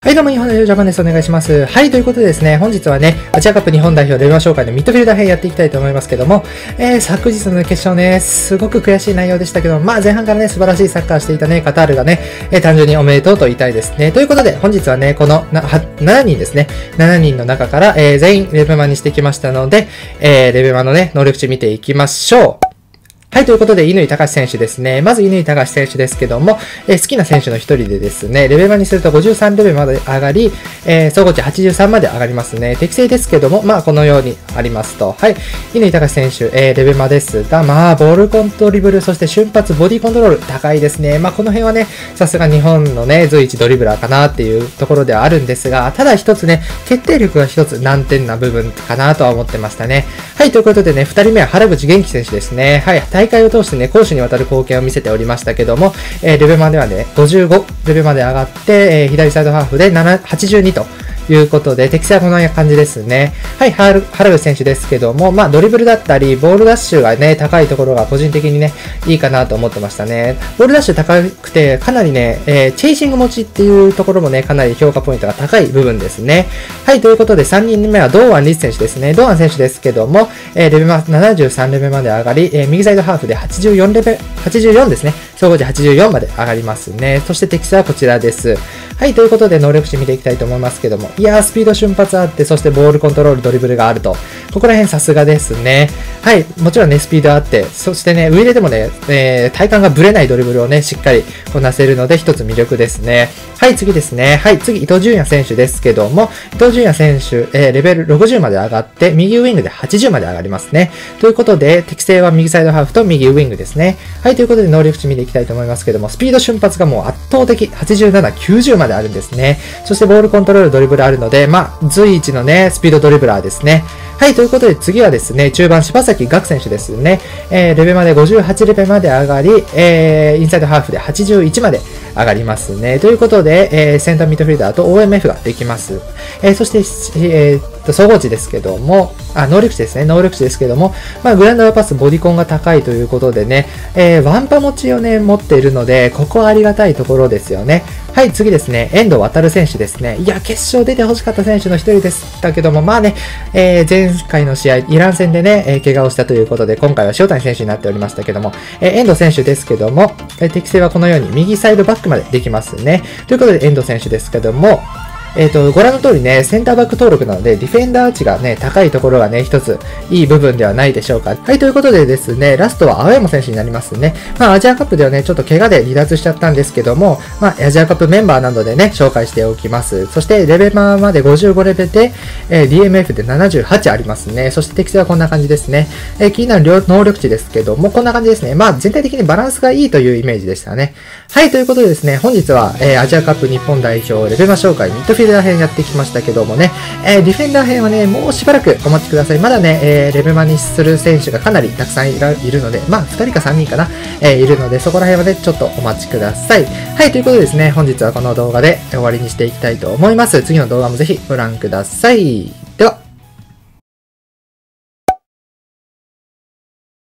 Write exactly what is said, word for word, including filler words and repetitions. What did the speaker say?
はい、どうも、日本代表ジャパンです。お願いします。はい、ということでですね、本日はね、アジアカップ日本代表レベル紹介のミッドフィルダー編やっていきたいと思いますけども、えー、昨日の、ね、決勝ね、すごく悔しい内容でしたけど、まあ前半からね、素晴らしいサッカーしていたね、カタールがね、えー、単純におめでとうと言いたいですね。ということで、本日はね、このなはしちにんですね、しちにんの中から、えー、全員レベマンにしてきましたので、えー、レベマンのね、能力値見ていきましょう。はい、ということで、乾隆選手ですね。まず、乾隆選手ですけども、えー、好きな選手の一人でですね、レベルにするとごじゅうさんレベルまで上がり、えー、総合値はちじゅうさんまで上がりますね。適正ですけども、まあ、このようにありますと。はい、乾隆選手、えー、レベマですが、まあ、ボールコントリブル、そして瞬発、ボディコントロール、高いですね。まあ、この辺はね、さすが日本のね、随一ドリブラーかなっていうところではあるんですが、ただ一つね、決定力が一つ難点な部分かなとは思ってましたね。はい、ということでね、二人目は原口元気選手ですね。はい、大会を通してね、攻守にわたる貢献を見せておりましたけども、えー、レベマではね、ごじゅうごレベルまで上がって、えー、左サイドハーフではちじゅうにということで、適正はこのような感じですね。はい、原口選手ですけども、まあ、ドリブルだったり、ボールダッシュがね、高いところが個人的にね、いいかなと思ってましたね。ボールダッシュ高くて、かなりね、えー、チェイシング持ちっていうところもね、かなり評価ポイントが高い部分ですね。はい、ということで、さんにんめは堂安律選手ですね。堂安選手ですけども、えー、レベマななじゅうさんレベルまで上がり、えー、右サイドハーフではちじゅうよんレベル、はちじゅうよんですね。総合値はちじゅうよんまで上がりますね。そして適正はこちらです。はい、ということで能力値見ていきたいと思いますけども、いやー、スピード瞬発あって、そしてボールコントロール、ドリブルがあると。ここら辺さすがですね。はい、もちろんね、スピードあって、そしてね、上でもね、えー、体幹がぶれないドリブルをね、しっかりこなせるので、一つ魅力ですね。はい、次ですね。はい、次、伊東純也選手ですけども、伊東純也選手、えー、レベルろくじゅうまで上がって、右ウイングではちじゅうまで上がりますね。ということで、適正は右サイドハーフと右ウイングですね。はい、ということで能力値見ていきたいと思いますけども、スピード瞬発がもう圧倒的、はちじゅうなな、きゅうじゅうまであるんですね。そしてボールコントロール、ドリブルあるので、まあ、随一のね、スピードドリブラーですね。はい、ということで次はですね、中盤柴崎岳選手ですね。えー、レベルまでごじゅうはちレベルまで上がり、えー、インサイドハーフではちじゅういちまで上がりますね。ということで、えー、センターミッドフィルダーと オーエムエフ ができます。えー、そして、えー、総合値ですけども、あ、能力値ですね。能力値ですけども、まあ、グランドパス、ボディコンが高いということでね、えー、ワンパ持ちをね、持っているので、ここはありがたいところですよね。はい、次ですね、遠藤航選手ですね。いや、決勝出て欲しかった選手の一人でしたけども、まあね、えー、前回の試合、イラン戦でね、えー、怪我をしたということで、今回は塩谷選手になっておりましたけども、えー、遠藤選手ですけども、えー、適正はこのように右サイドバックまでできますね。ということで、遠藤選手ですけども、えっと、ご覧の通りね、センターバック登録なので、ディフェンダー値がね、高いところがね、一ついい部分ではないでしょうか。はい、ということでですね、ラストは青山選手になりますね。まあ、アジアカップではね、ちょっと怪我で離脱しちゃったんですけども、まあ、アジアカップメンバーなどでね、紹介しておきます。そして、レベマまでごじゅうごレベルで、えー、ディーエムエフ でななじゅうはちありますね。そして適正はこんな感じですね。えー、気になる能力値ですけども、こんな感じですね。まあ、全体的にバランスがいいというイメージでしたね。はい、ということでですね、本日は、えー、アジアカップ日本代表レベマ紹介ミッドフィルダー編やってきました。したけどもね、えー、ディフェンダー編はね、もうしばらくお待ちください。まだね、えー、レベマにする選手がかなりたくさんいるので、まあ、ふたりかさんにんかな、えー、いるので、そこら辺はね、ちょっとお待ちください。はい、ということでですね、本日はこの動画で終わりにしていきたいと思います。次の動画もぜひご覧ください。